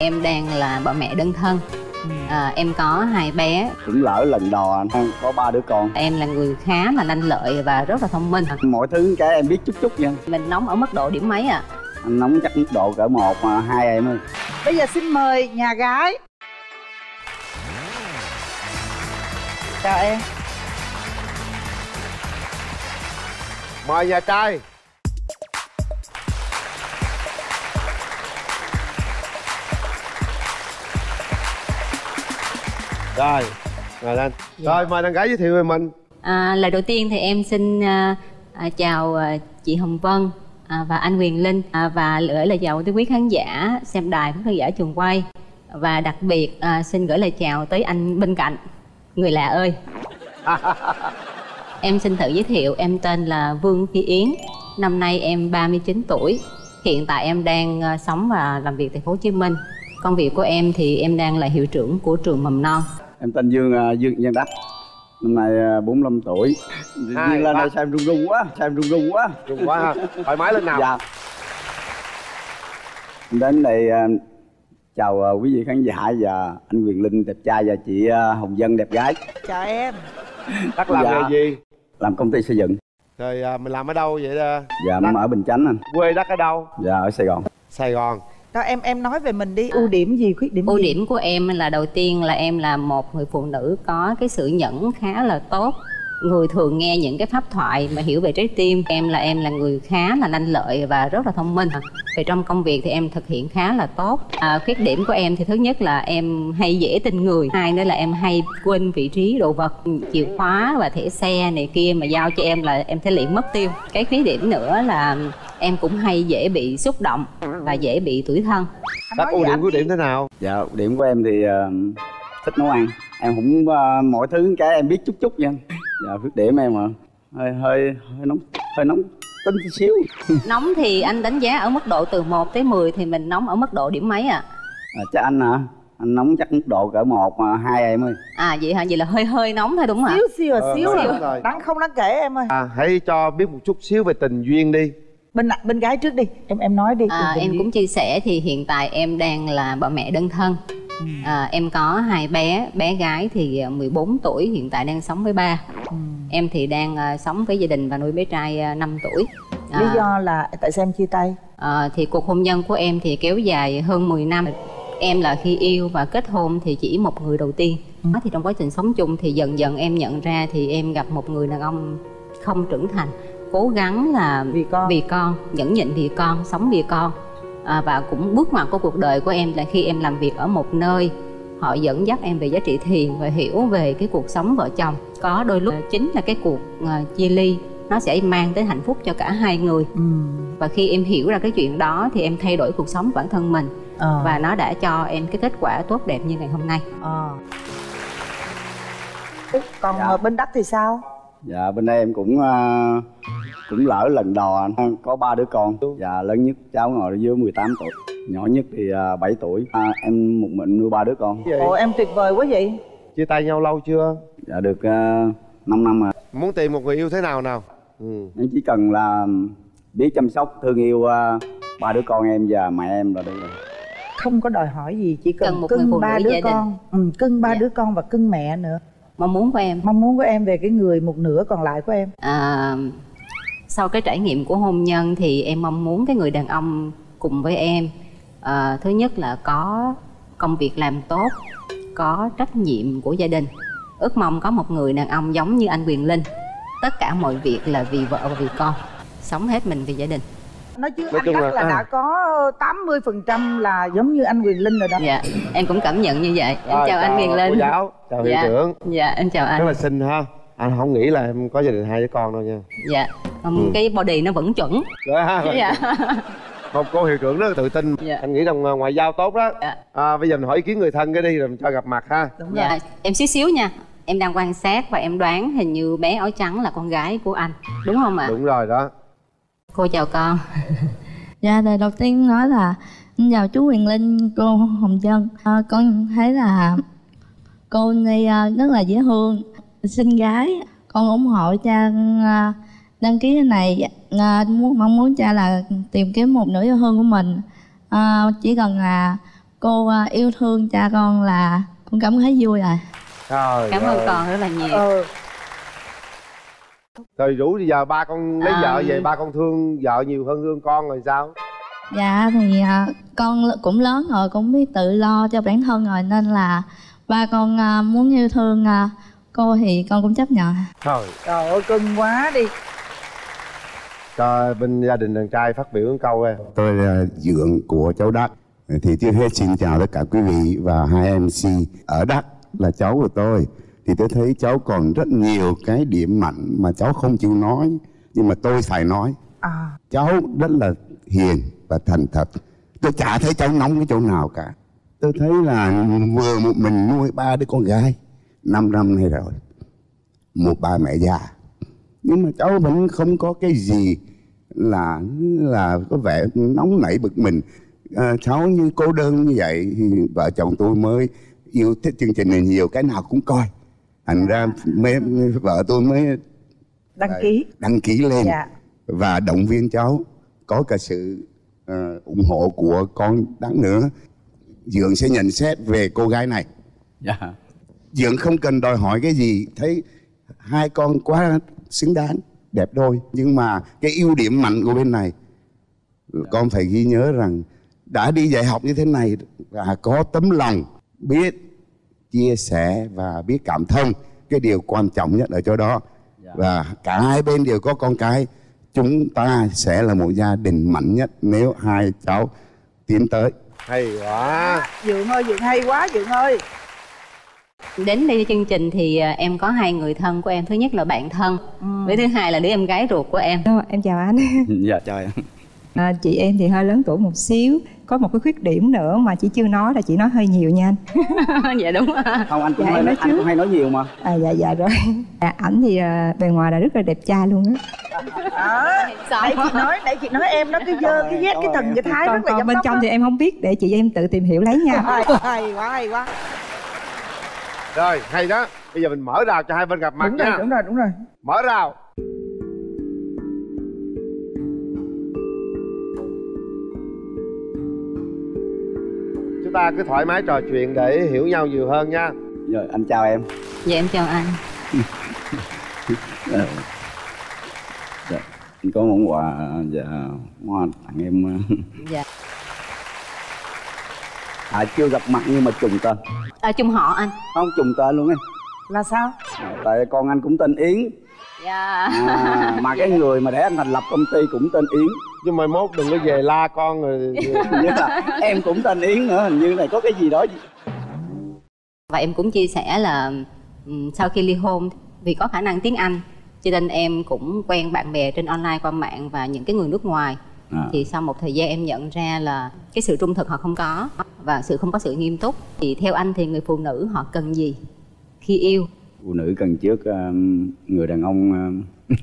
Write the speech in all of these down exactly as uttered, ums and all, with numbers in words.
Em đang là bà mẹ đơn thân. À, em có hai bé. Cũng lỡ lần đò có ba đứa con. Em là người khá là lanh lợi và rất là thông minh. Mọi thứ cái em biết chút chút nha. Mình nóng ở mức độ điểm mấy ạ? À? Anh nóng chắc mức độ cỡ một mà hai em ơi. Bây giờ xin mời nhà gái. Chào em. Mời nhà trai. Rồi, ngồi lên. Dạ. Rồi, mời đàn gái giới thiệu về mình. À, lời đầu tiên thì em xin uh, uh, chào uh, chị Hồng Vân uh, và anh Quyền Linh uh, và gửi lời chào tới quý khán giả xem đài, quý khán giả trường quay. Và đặc biệt uh, xin gửi lời chào tới anh bên cạnh, người lạ ơi. Em xin tự giới thiệu, em tên là Vương Phi Yến. Năm nay em ba mươi chín tuổi. Hiện tại em đang uh, sống và làm việc tại thành phố Hồ Chí Minh. Công việc của em thì em đang là hiệu trưởng của trường mầm non. Em tên Dương uh, Dương Văn Đắc. Năm nay uh, bốn mươi lăm tuổi. Hai, lên đây xem rung rung quá, xem rung rung quá. Rung quá ha. Thoải mái lên nào. Dạ. Đến đây uh, chào uh, quý vị khán giả và anh Quyền Linh đẹp trai và chị uh, Hồng Vân đẹp gái. Chào em. Đắc làm dạ. nghề gì? Làm công ty xây dựng. Rồi à, mình làm ở đâu vậy đó? Dạ Đắc. Em ở Bình Chánh anh. Quê Đắc ở đâu? Dạ ở Sài Gòn. Sài Gòn. Đó, em em nói về mình đi, ưu điểm gì, khuyết điểm ưu gì? điểm của em là đầu tiên là em là một người phụ nữ có cái sự nhẫn khá là tốt. Người thường nghe những cái pháp thoại mà hiểu về trái tim. Em là em là người khá là lanh lợi và rất là thông minh. Về trong công việc thì em thực hiện khá là tốt. À, khuyết điểm của em thì thứ nhất là em hay dễ tin người. Hai nữa là em hay quên vị trí đồ vật, chìa khóa và thẻ xe này kia mà giao cho em là em sẽ liền mất tiêu. Cái khuyết điểm nữa là em cũng hay dễ bị xúc động và dễ bị tủi thân. Đắc ưu điểm khuyết điểm thế nào? Dạ ưu điểm của em thì uh, thích nấu ăn. Em cũng uh, mọi thứ cái em biết chút chút nha. Dạ khuyết điểm em mà hơi hơi hơi nóng hơi nóng tính tí xíu. Nóng thì anh đánh giá ở mức độ từ một tới mười thì mình nóng ở mức độ điểm mấy ạ? À? À, chắc anh hả? Anh nóng chắc mức độ cỡ một mà hai em ơi. À vậy hả? Vậy là hơi hơi nóng thôi đúng không ạ? Xíu xíu à, ờ, xíu rồi, à. rồi. Đáng không đáng kể em ơi. À, hãy cho biết một chút xíu về tình duyên đi. Bên bên gái trước đi, em em nói đi. À, em cũng chia sẻ thì hiện tại em đang là bà mẹ đơn thân. Ừ. À, em có hai bé, bé gái thì mười bốn tuổi, hiện tại đang sống với ba. Ừ. Em thì đang uh, sống với gia đình và nuôi bé trai uh, năm tuổi. À, lý do là tại sao em chia tay? À, thì cuộc hôn nhân của em thì kéo dài hơn mười năm. Em là khi yêu và kết hôn thì chỉ một người đầu tiên. Ừ. Thì trong quá trình sống chung thì dần dần em nhận ra thì em gặp một người đàn ông không trưởng thành, cố gắng là vì con, vì con nhẫn nhịn vì con, sống vì con. À, và cũng bước ngoặt của cuộc đời của em là khi em làm việc ở một nơi, họ dẫn dắt em về giá trị thiền và hiểu về cái cuộc sống vợ chồng. Có đôi lúc chính là cái cuộc uh, chia ly nó sẽ mang tới hạnh phúc cho cả hai người. Ừ. Và khi em hiểu ra cái chuyện đó thì em thay đổi cuộc sống của bản thân mình. Ờ. Và nó đã cho em cái kết quả tốt đẹp như ngày hôm nay. Ờ. Còn dạ. bên Đắc thì sao? Dạ bên đây em cũng uh, cũng lỡ lần đò có ba đứa con. Dạ lớn nhất cháu ngồi dưới mười tám tuổi, nhỏ nhất thì uh, bảy tuổi. À, em một mình nuôi ba đứa con. Ồ em tuyệt vời quá vậy. Chia tay nhau lâu chưa? Dạ được uh, năm năm rồi. Muốn tìm một người yêu thế nào nào? Ừ. Em chỉ cần là biết chăm sóc thương yêu uh, ba đứa con em và mẹ em là được rồi. Không có đòi hỏi gì, chỉ cần, cần một cưng ba đứa gia con. Ừ, cưng ba dạ. đứa con và cưng mẹ nữa. Mong muốn của em Mong muốn của em về cái người một nửa còn lại của em. À, sau cái trải nghiệm của hôn nhân thì em mong muốn cái người đàn ông cùng với em à, thứ nhất là có công việc làm tốt, có trách nhiệm của gia đình. Ước mong có một người đàn ông giống như anh Quyền Linh, tất cả mọi việc là vì vợ và vì con, sống hết mình vì gia đình. Nói chứ nói anh Đắc là, là à. đã có tám mươi phần trăm là giống như anh Quyền Linh rồi đó. Dạ em cũng cảm nhận như vậy. Em rồi, chào, chào anh Quyền Linh. Cô giáo, chào hiệu dạ. trưởng. Dạ em chào anh. Rất là xinh ha. Anh không nghĩ là em có gia đình hai đứa con đâu nha. Dạ um, ừ. Cái body nó vẫn chuẩn. Rồi ha. Dạ. Một cô hiệu trưởng rất là tự tin. Dạ. Anh nghĩ rằng ngoại giao tốt đó. Dạ. À, bây giờ mình hỏi ý kiến người thân cái đi rồi mình cho gặp mặt ha. Đúng dạ. rồi. Em xíu xíu nha. Em đang quan sát và em đoán hình như bé áo trắng là con gái của anh, đúng không ạ? Đúng rồi đó. Cô chào con. Dạ, lời đầu tiên nói là xin chào chú Quyền Linh, cô Hồng Vân. À, con thấy là cô này rất là dễ thương, xinh gái. Con ủng hộ cha đăng ký cái này, muốn mong muốn cha là tìm kiếm một nửa yêu thương của mình. À, chỉ cần là cô à, yêu thương cha con là con cảm thấy vui rồi. Trời Cảm ơn con rất là nhiều. Ừ. Rồi rủ bây giờ ba con lấy À. vợ về, ba con thương vợ nhiều hơn thương con rồi sao? Dạ thì à, con cũng lớn rồi, cũng biết tự lo cho bản thân rồi, nên là ba con à, muốn yêu thương à, cô thì con cũng chấp nhận. Trời, Trời ơi cưng quá đi. cho bên gia đình đàn trai phát biểu một câu em. Tôi là dượng của cháu Đắc. Thì trước hết xin chào tất cả quý vị và hai em xê. Ở Đắc là cháu của tôi. Thì tôi thấy cháu còn rất nhiều cái điểm mạnh mà cháu không chịu nói. Nhưng mà tôi phải nói. À. Cháu rất là hiền và thành thật. Tôi chả thấy cháu nóng cái chỗ nào cả. Tôi thấy là vừa một mình nuôi ba đứa con gái năm năm nay rồi, một bà mẹ già, nhưng mà cháu vẫn không có cái gì là là có vẻ nóng nảy bực mình. À, cháu như cô đơn như vậy thì vợ chồng tôi mới yêu thích chương trình này nhiều, cái nào cũng coi, thành ra mới, vợ tôi mới Đăng ký. đăng ký lên. Dạ. Và động viên cháu, có cả sự uh, ủng hộ của con Đắc nữa. Dượng sẽ nhận xét về cô gái này. Dạ. Dượng không cần đòi hỏi cái gì, thấy hai con quá xứng đáng, đẹp đôi. Nhưng mà cái ưu điểm mạnh của bên này, con phải ghi nhớ rằng đã đi dạy học như thế này và có tấm lòng, biết chia sẻ và biết cảm thông. Cái điều quan trọng nhất ở chỗ đó. Và cả hai bên đều có con cái. Chúng ta sẽ là một gia đình mạnh nhất nếu hai cháu tiến tới. Hay quá. Dượng ơi, Dượng hay quá Dượng ơi. Đến đây chương trình thì à, em có hai người thân của em. Thứ nhất là bạn thân, ừ. với thứ hai là đứa em gái ruột của em. Em chào anh. Dạ chào em. À, chị em thì hơi lớn tuổi một xíu, có một cái khuyết điểm nữa mà chị chưa nói là chị nói hơi nhiều nha anh. Dạ đúng rồi. Không, anh cũng, Dạ, hay, em nói anh trước. cũng hay nói nhiều mà. À dạ dạ rồi. À, ảnh thì à, bề ngoài là rất là đẹp trai luôn á. Đó. Nãy chị nói, nãy chị nói em nó cái dơ, cái vét, cái thần, cái thái Còn, rất là còn giám bên đốc trong đó. thì em không biết, để chị em tự tìm hiểu lấy nha. Hay, hay quá, hay quá. Rồi, hay đó. Bây giờ mình mở rào cho hai bên gặp mặt Đúng nha. rồi, đúng rồi, đúng rồi. Mở rào. Chúng ta cứ thoải mái trò chuyện để hiểu nhau nhiều hơn nha. Rồi, anh chào em. Dạ em chào anh. Dạ. Dạ. Anh có món quà, dạ, hoa tặng em. Dạ. À, chưa gặp mặt nhưng mà trùng tên. À, chung họ anh. Không, trùng tên luôn em. Là sao? À, tại con anh cũng tên Yến. Dạ. À, mà cái người mà để anh thành lập công ty cũng tên Yến. Nhưng mà mốt đừng có về la con rồi. Như là em cũng tên Yến nữa, hình như này có cái gì đó. Và em cũng chia sẻ là um, sau khi ly hôn, vì có khả năng tiếng Anh cho nên em cũng quen bạn bè trên online qua mạng và những cái người nước ngoài. À. Thì sau một thời gian em nhận ra là cái sự trung thực họ không có và sự không có sự nghiêm túc. Thì theo anh thì người phụ nữ họ cần gì khi yêu? Phụ nữ cần trước uh, người đàn ông uh...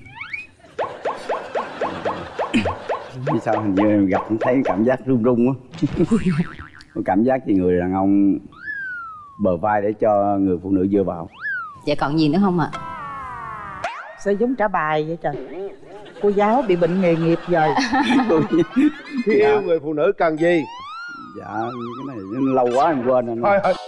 vì sao hình như em gặp thấy cảm giác run run á. Có cảm giác thì người đàn ông bờ vai để cho người phụ nữ dựa vào. Dạ còn gì nữa không ạ? Sao giống trả bài vậy trời? Cô giáo bị bệnh nghề nghiệp rồi. Khi yêu người phụ nữ cần gì? Dạ cái này lâu quá em quên rồi. Thôi thôi.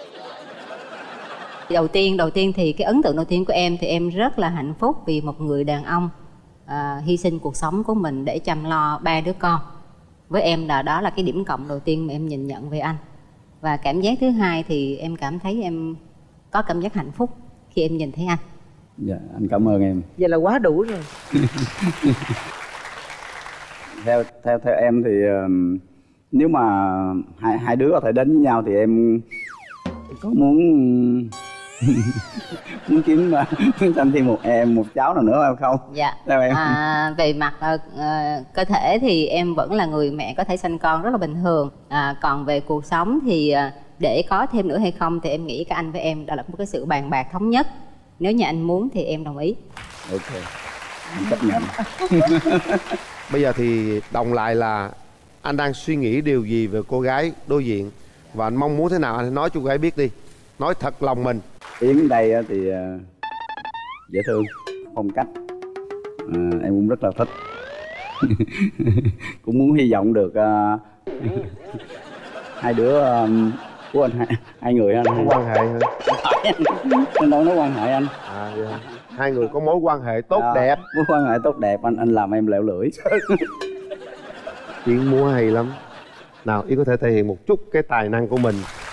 Đầu tiên, đầu tiên thì cái ấn tượng đầu tiên của em thì em rất là hạnh phúc vì một người đàn ông à, hy sinh cuộc sống của mình để chăm lo ba đứa con. Với em là đó là cái điểm cộng đầu tiên mà em nhìn nhận về anh. Và cảm giác thứ hai thì em cảm thấy em có cảm giác hạnh phúc khi em nhìn thấy anh. Dạ anh cảm ơn em. Vậy là quá đủ rồi. theo theo theo em thì uh, nếu mà hai hai đứa có thể đến với nhau thì em có muốn muốn kiếm muốn sanh thêm một em một cháu nào nữa hay không? Dạ. Theo em. À, về mặt uh, uh, cơ thể thì em vẫn là người mẹ có thể sanh con rất là bình thường. À, còn về cuộc sống thì uh, để có thêm nữa hay không thì em nghĩ cả anh với em đó là một cái sự bàn bạc thống nhất. Nếu như anh muốn thì em đồng ý. Ok, anh chấp nhận. Bây giờ thì đồng lại là anh đang suy nghĩ điều gì về cô gái đối diện và anh mong muốn thế nào, anh hãy nói cho cô gái biết đi. Nói thật lòng mình. Yến đây thì uh, dễ thương, phong cách uh, em cũng rất là thích. Cũng muốn hy vọng được uh, hai đứa um, của anh hai, hai người anh có quan hệ hả? Anh đâu nói quan hệ anh. À vậy hả? Hai người có mối quan hệ tốt À, đẹp. mối quan hệ tốt đẹp, anh anh làm em lẹo lưỡi. Chuyện múa hay lắm. Nào Yến có thể thể hiện một chút cái tài năng của mình.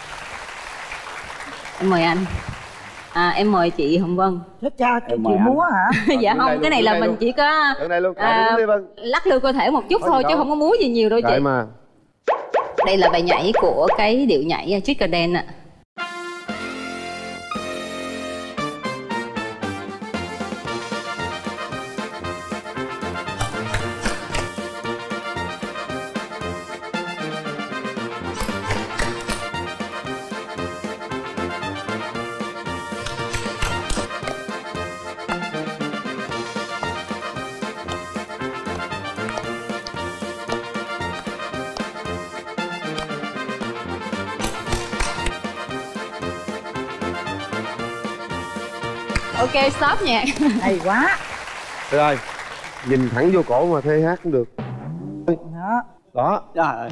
Em mời anh. À, em mời chị Hồng Vân. Chết cha, chị Em mời chịu anh. múa hả? Dạ đứng không, đây cái luôn, này đứng là đây mình luôn. chỉ có Đứng đây luôn, à, đứng đi Vân. lắc lư cơ thể một chút Có thôi gì chứ đâu. không có múa gì nhiều đâu chị. Vậy mà. Đây là bài nhảy của cái điệu nhảy Chicken Dance ạ. Ok, stop nhạc. Hay quá. Được rồi. Nhìn thẳng vô cổ mà thê hát cũng được. Đó. Đó. Trời ơi.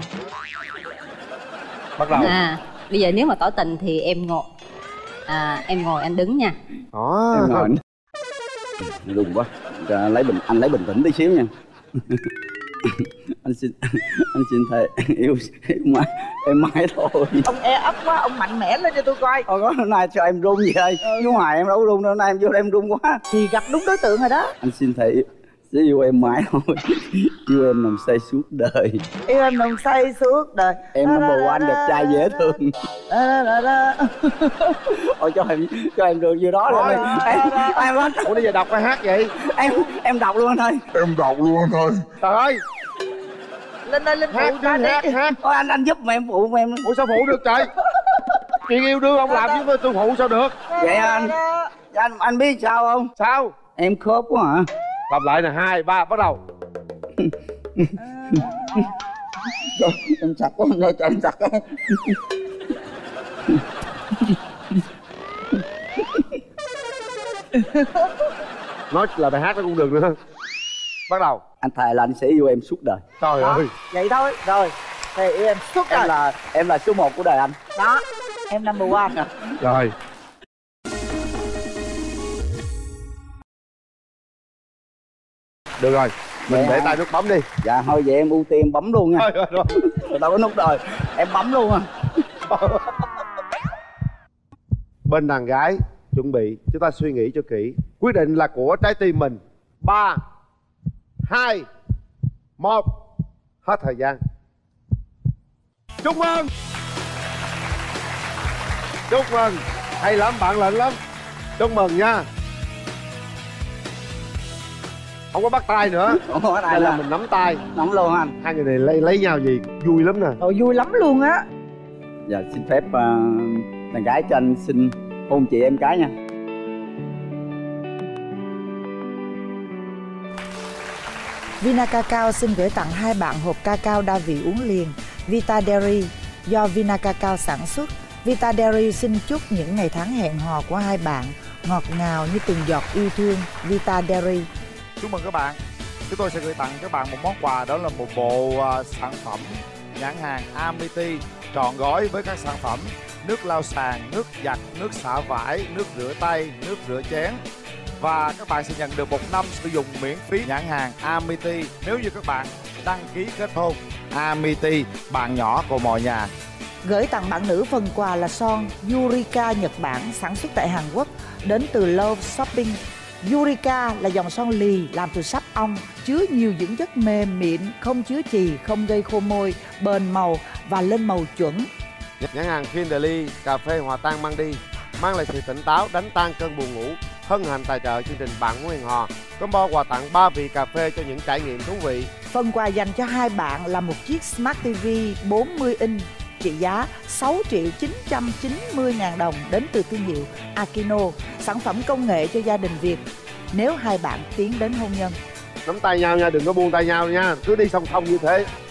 Bắt đầu. À, bây giờ nếu mà tỏ tình thì em ngồi. À, em ngồi anh đứng nha. Đó. Em ngồi. Lùng quá. Rồi, lấy bình anh lấy bình tĩnh tí xíu nha. Anh xin anh xin thề yêu yêu mãi em mãi thôi. Ông e ấp quá, ông mạnh mẽ lên cho tôi coi. Ôi có hôm nay cho em run gì ơi. Chú Hoài em đâu có run đâu, hôm nay em vô đây em run quá. Thì gặp đúng đối tượng rồi đó. Anh xin thề yêu, sẽ yêu em mãi thôi. Yêu em nằm say suốt đời. Yêu em nồng say suốt đời. Em number one đẹp trai dễ thương. Đó, đó, đó. Ôi cho em cho em được nhiêu đó rồi. Đó, Em đó, đó. em em Ủa bây giờ đọc bài hát vậy? em em đọc luôn anh ơi. Em đọc luôn thôi. Trời ơi. Lên đây, lên Hát phụ ra đi, hát, đi. hát. Ôi anh anh giúp mà em phụ em. Ủa sao phụ được trời? Chuyện yêu đương ông làm chứ tôi tôi phụ sao được? Vậy anh anh anh biết sao không? Sao? Em khớp quá hả? Lặp lại nè, hai, ba, bắt đầu. Trời, em chặt quá anh ơi, trời, em chặt quá. Nói là bài hát nó cũng được nữa. Bắt đầu. Anh thề là anh sẽ yêu em suốt đời. Trời Đó, ơi. vậy thôi. Rồi. Thì yêu em suốt Em đời. là em là số một của đời anh. Đó. Em number one. Rồi. Được rồi. Mình Dạ. để tay nút bấm đi. Dạ thôi vậy em ưu tiên bấm luôn nha. Rồi, rồi, rồi. Rồi đâu có nút rồi. Em bấm luôn à. Bên đàn gái chuẩn bị, chúng ta suy nghĩ cho kỹ. Quyết định là của trái tim mình. Ba, hai, một. Hết thời gian. Chúc mừng. Chúc mừng. Hay lắm, bạn lận lắm. Chúc mừng nha. Không có bắt tay nữa. Ủa ở đây Đây là là mình nắm tay. nắm luôn anh. Hai người này lấy lấy nhau gì vui lắm nè. Rồi vui lắm luôn á. Dạ xin phép uh, đàn gái cho anh xin hôn chị em cái nha. Vina Cacao xin gửi tặng hai bạn hộp cacao đa vị uống liền Vita Dairy do Vina Cacao sản xuất. Vita Dairy xin chúc những ngày tháng hẹn hò của hai bạn ngọt ngào như từng giọt yêu thương. Vita Dairy. Chúc mừng các bạn. Chúng tôi sẽ gửi tặng các bạn một món quà, đó là một bộ uh, sản phẩm nhãn hàng Amity trọn gói với các sản phẩm nước lau sàn, nước giặt, nước xả vải, nước rửa tay, nước rửa chén. Và các bạn sẽ nhận được một năm sử dụng miễn phí nhãn hàng Amity nếu như các bạn đăng ký kết hôn. Amity, bạn nhỏ của mọi nhà. Gửi tặng bạn nữ phần quà là son Yurika Nhật Bản sản xuất tại Hàn Quốc đến từ Love Shopping. Yurika là dòng son lì làm từ sáp ong, chứa nhiều dưỡng chất mềm mịn, không chứa chì, không gây khô môi, bền màu và lên màu chuẩn. Nhãn hàng Kinderly cà phê hòa tan mang đi, mang lại sự tỉnh táo, đánh tan cơn buồn ngủ. Hân hạnh tài trợ chương trình Bạn Muốn Hẹn Hò. Combo quà tặng ba vị cà phê cho những trải nghiệm thú vị. Phần quà dành cho hai bạn là một chiếc Smart ti vi bốn mươi inch trị giá sáu triệu chín trăm chín mươi ngàn đồng đến từ thương hiệu Akino, sản phẩm công nghệ cho gia đình Việt nếu hai bạn tiến đến hôn nhân. Nắm tay nhau nha, đừng có buông tay nhau nha, cứ đi song song như thế.